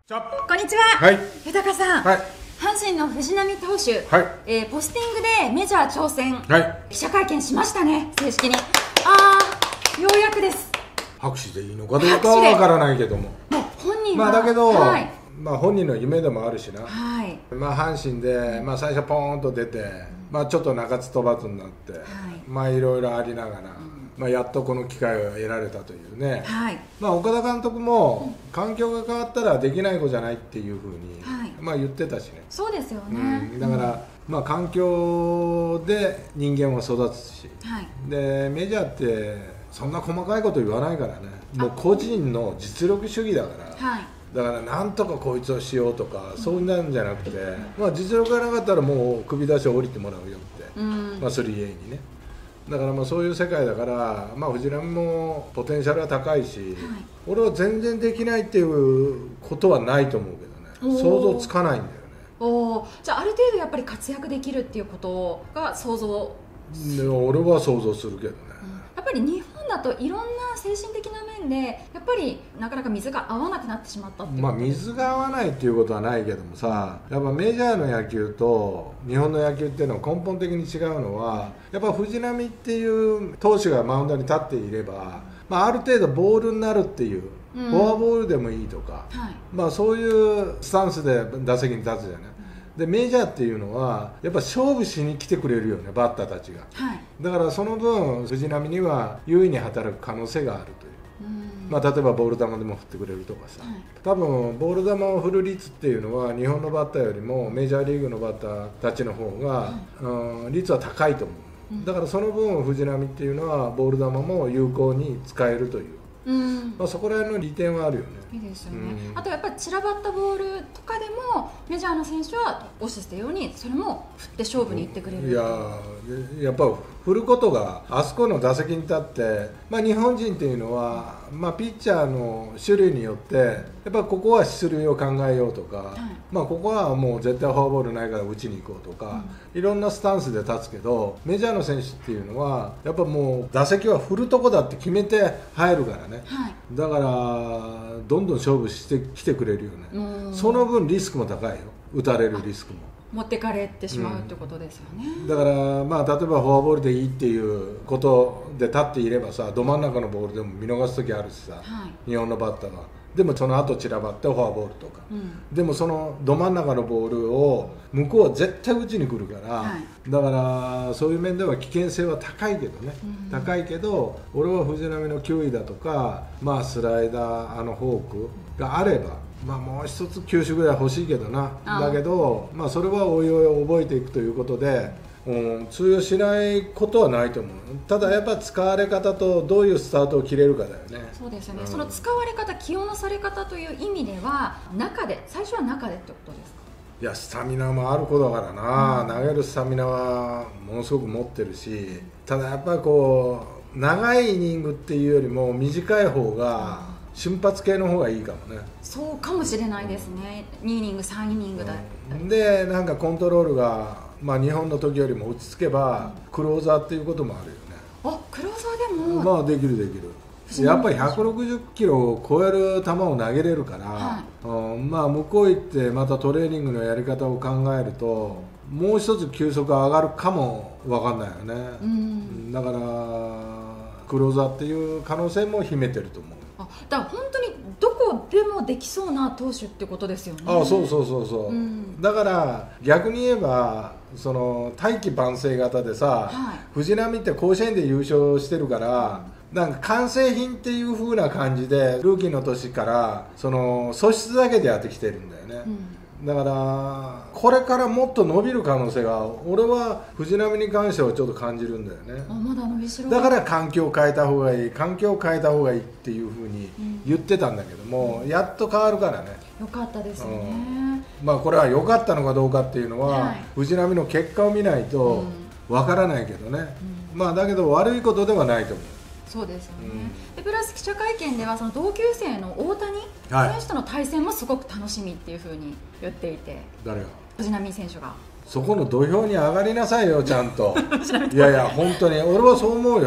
こんにちは。 はい。 豊さん。 はい。 阪神の藤浪投手。 はい。 ポスティングでメジャー挑戦。 はい。 記者会見しましたね。正式に。ようやくです。 拍手でいいのかどうかはわからないけども。 もう本人は。 まあだけど、 はい、 本人の夢でもあるしな。 はい。 阪神で、最初ポーンと出て、ちょっと中津飛ばずになって、 はい。 いろいろありながら、やっとこの機会を得られたというね。 はい。 岡田監督も、環境が変わったらできない子じゃないっていうふうに、 はい、 言ってたしね。 そうですよね。 だから、環境で人間は育つし、 はい、 でメジャーってそんな細かいこと言わないからね。もう個人の実力主義だから、はい、だからなんとかこいつをしようとか、そうなんじゃなくて、実力がなかったらもう首出し降りてもらうよって、3A にね。だからそういう世界だから、藤浪もポテンシャルは高いし、はい、俺は全然できないっていうことはないと思うけどね。想像つかないんだよね。 じゃあある程度やっぱり活躍できるっていうことが想像俺は想像するけどね。 やっぱり日本だといろんな精神的な面でやっぱりなかなか水が合わなくなってしまったっていうことです。 水が合わないっていうことはないけどもさ、やっぱメジャーの野球と日本の野球っていうのは根本的に違うのは、やっぱ藤浪っていう投手がマウンドに立っていれば、ある程度ボールになるっていう、フォアボールでもいいとか、はい、そういうスタンスで打席に立つじゃない。でメジャーっていうのはやっぱ勝負しに来てくれるよね、バッターたちが、はい、だからその分藤浪には優位に働く可能性があるという、例えばボール球でも振ってくれるとかさ、はい、多分ボール球を振る率っていうのは日本のバッターよりもメジャーリーグのバッターたちの方が、率は高いと思う。だからその分藤浪っていうのはボール球も有効に使えるという、そこら辺の利点はあるよね。 いいですよね。あとやっぱり散らばったボールとかでもメジャーの選手はおっしゃったようにそれも振って勝負に行ってくれる。 やっぱ振ることがあそこの打席に立って、日本人っていうのは、ピッチャーの種類によってやっぱここは出塁を考えようとか、はい、ここはもう絶対フォアボールないから打ちに行こうとか、いろんなスタンスで立つけど、メジャーの選手っていうのはやっぱもう打席は振るとこだって決めて入るからね、はい、だからどんどん勝負してきてくれるよね。その分リスクも高いよ、打たれるリスクも持ってかれてしまうってことですよね。 だから例えばフォアボールでいいっていうことで立っていればさ、ど真ん中のボールでも見逃す時あるしさ、はい、日本のバッターはでもその後散らばってフォアボールとか、でもそのど真ん中のボールを向こうは絶対打ちに来るから、はい、だからそういう面では危険性は高いけどね、高いけど俺は藤浪の球威だとか、スライダーフォークがあればもう一つ球種ぐらい欲しいけどな。だけど、それはおいおい覚えていくということで、通用しないことはないと思う。ただやっぱ使われ方とどういうスタートを切れるかだよね。 そうですよね、その使われ方、起用のされ方という意味では最初は中でってことですか。 いや、スタミナもある子だからな、投げるスタミナはものすごく持ってるし、ただやっぱり長いイニングっていうよりも短い方が瞬発系の方がいいかもね。 そうかもしれないですね。2イニング3イニングだ、 でなんかコントロールが、日本の時よりも落ち着けば、クローザーっていうこともあるよね。 クローザーでもできるできる。やっぱり160キロを超える球を投げれるから、はい、向こう行ってまたトレーニングのやり方を考えるともう一つ球速が上がるかも分かんないよね。だからクローザーっていう可能性も秘めてると思う。 だから本当にどこでもできそうな投手ってことですよね。 そう、だから逆に言えばその大器晩成型でさ、はい、藤浪って甲子園で優勝してるから、なんか完成品っていう風な感じでルーキーの年からその素質だけでやってきてるんだよね。だからこれからもっと伸びる可能性が俺は藤浪に関してはちょっと感じるんだよね。 まだ伸びしろだから環境を変えた方がいいっていうふうに言ってたんだけども、やっと変わるからね。 よかったですね。 これは良かったのかどうかっていうのは、藤浪の結果を見ないとわからないけどね、だけど悪いことではないと思う。 そうですよね。でプラス記者会見ではその同級生の大谷選手との対戦もすごく楽しみっていうふうに言っていて。 誰が？ 藤浪選手が。 そこの土俵に上がりなさいよ、ちゃんと。いや本当に俺はそう思うよ。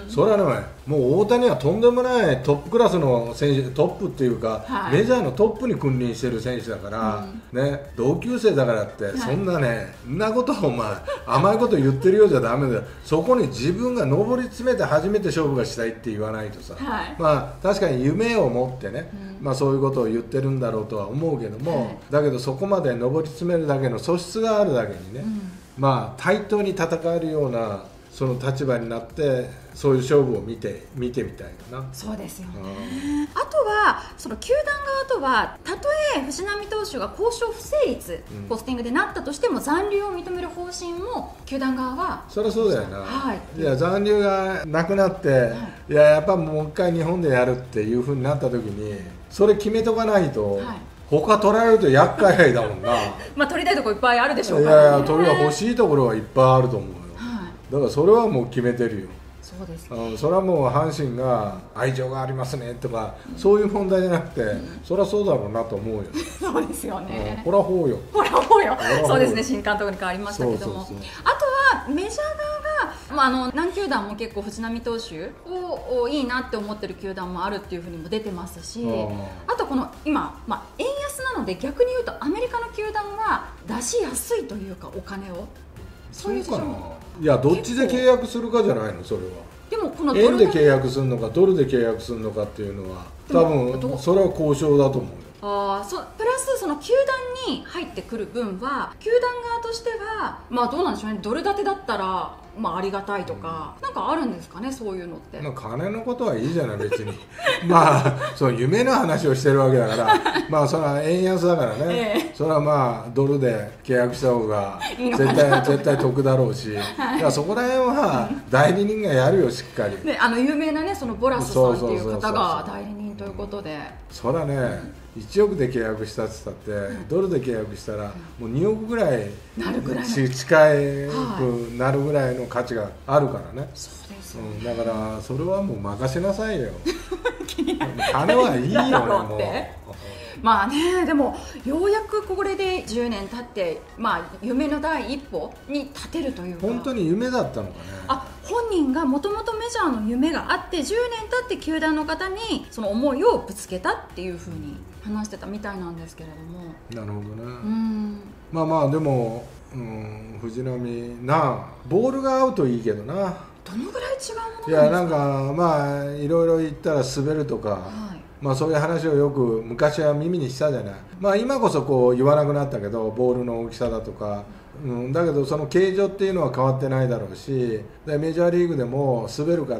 それはね、もう大谷はとんでもないトップクラスの選手、トップっていうか、メジャーのトップに君臨してる選手だから、ね、同級生だからって、そんなね、そんなことを甘いこと言ってるようじゃだめだよ。そこに自分が上り詰めて初めて勝負がしたいって言わないとさ、確かに夢を持ってね、そういうことを言ってるんだろうとは思うけども、だけどそこまで上り詰めるだけの素質があるだけにね、対等に戦えるようなその立場になってそういう勝負を見てみたいかな。 そうですよね。あとはその球団側とは、たとえ藤浪投手が交渉不成立、ポスティングでなったとしても残留を認める方針も球団側は。 そりゃそうだよな、いや残留がなくなって、やっぱもう一回日本でやるっていう風になった時にそれ決めとかないと、他取られると厄介だもんな取りたいところいっぱいあるでしょうからね。 取りは欲しいところはいっぱいあると思うよ、だからそれはもう決めてるよ。 そうです、 それはもう阪神が愛情がありますねとか、そういう問題じゃなくて、それはそうだろうなと思うよ。 そうですよね。 ほらほうよ。 そうですね、新監督に変わりましたけども、あとはメジャー側が、何球団も結構藤浪投手をいいなって思ってる球団もあるっていうふうにも出てますし、あとこの今、円安なので逆に言うとアメリカの球団は出しやすいというか、お金を。そういう事情も。 いや、どっちで契約するかじゃないの、それは。 でもこの円で契約するのかドルで契約するのかっていうのは多分それは交渉だと思うよ。 プラスその球団に入ってくる分は球団側としてはどうなんでしょうね、ドル建てだったらありがたいとか、なんかあるんですかね、そういうのって。 金のことはいいじゃない別にその夢の話をしてるわけだからそれは円安だからね、それはドルで契約した方が絶対得だろうし、そこら辺は代理人がやるよ、しっかり。 有名なね、そのボラスさんっていう方が代理人ということで、 それはね、1億で契約したって言ったって、ドルで契約したらもう2億ぐらい近くなるぐらいの価値があるからね。 そうですよね、だからそれはもう任せなさいよ金はいいよね、もう。 でもようやくこれで10年経って、夢の第一歩に立てるというか。 本当に夢だったのかね。 本人がもともとメジャーの夢があって、10年経って球団の方にその思いをぶつけたっていうふうに話してたみたいなんですけれども。 なるほどね。でも、藤浪ボールが合うといいけどな。 どのぐらい違うものなんですか。 いや、なんかいろいろ言ったら滑るとか、そういう話をよく昔は耳にしたじゃない。今こそこう言わなくなったけど、ボールの大きさだとか、だけどその形状っていうのは変わってないだろうし、でメジャーリーグでも滑るから、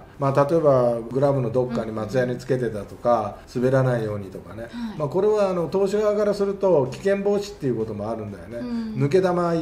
例えばグラブのどっかに松屋につけてたとか、滑らないようにとかね、これは投手側からすると危険防止っていうこともあるんだよね。抜け球いって、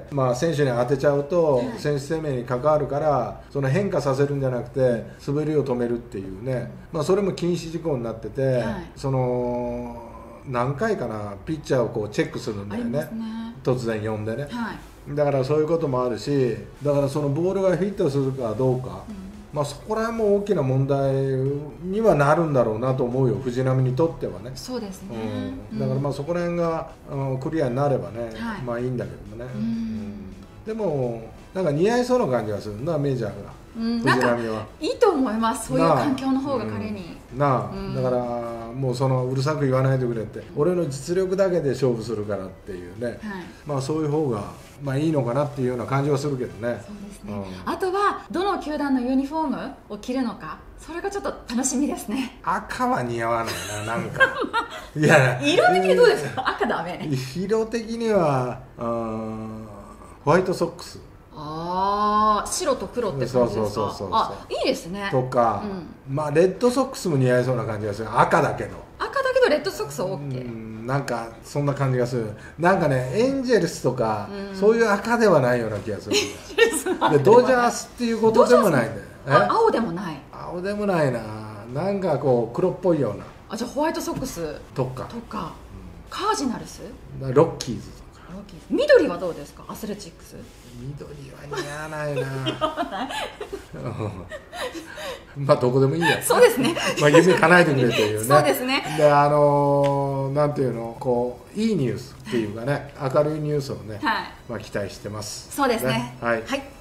選手に当てちゃうと選手生命に関わるから、その変化させるんじゃなくて滑りを止めるっていうね、それも禁止事項になってて、その何回かな、ピッチャーをこうチェックするんだよね、突然呼んでね、だからそういうこともあるし、だからそのボールがフィットするかどうか、そこら辺も大きな問題にはなるんだろうなと思うよ、藤浪にとってはね。 そうですね、 だからそこら辺がクリアになればね、いいんだけどね。でもなんか似合いそうな感じがするな、メジャーが。藤浪はいいと思います、そういう環境の方が彼に。 だからもうそのうるさく言わないでくれって、俺の実力だけで勝負するからっていうね、そういう方がいいのかなっていうような感じはするけどね。 そうですね、あとはどの球団のユニフォームを着るのか、それがちょっと楽しみですね。 赤は似合わないな、なんかいや色的にどうですか。赤ダメ。 色的にはホワイトソックス。 白と黒って感じですか。いいですね。 とか、レッドソックスも似合いそうな感じがする。赤だけどレッドソックスは OK。 なんかそんな感じがする。なんかね、エンジェルスとかそういう赤ではないような気がする。でドジャースっていうことでもないんだよ。 青でもない。 青でもないな。なんかこう黒っぽいような。 じゃあホワイトソックスとかカージナルス、 ロッキーズとか。 緑はどうですか。アスレチックス。 緑は似合わないな。どこでもいいや。 そうですね。 夢叶えてくれというね。 そうですね。 でなんていうの、こういいニュースっていうかね、明るいニュースをね、期待してます。 そうですね。 はい。